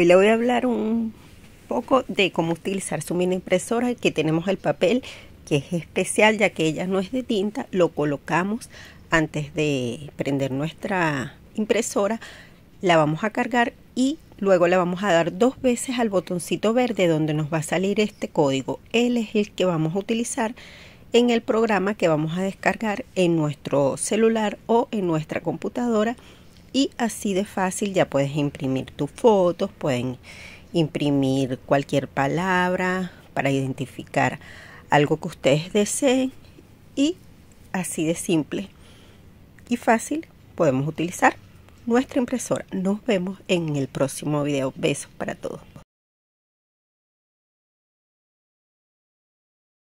Hoy le voy a hablar un poco de cómo utilizar su mini impresora. Aquí tenemos el papel, que es especial ya que ella no es de tinta. Lo colocamos antes de prender nuestra impresora, la vamos a cargar y luego le vamos a dar 2 veces al botoncito verde donde nos va a salir este código. Él es el que vamos a utilizar en el programa que vamos a descargar en nuestro celular o en nuestra computadora. Y así de fácil ya puedes imprimir tus fotos, pueden imprimir cualquier palabra para identificar algo que ustedes deseen, y así de simple y fácil podemos utilizar nuestra impresora. Nos vemos en el próximo video. Besos para todos.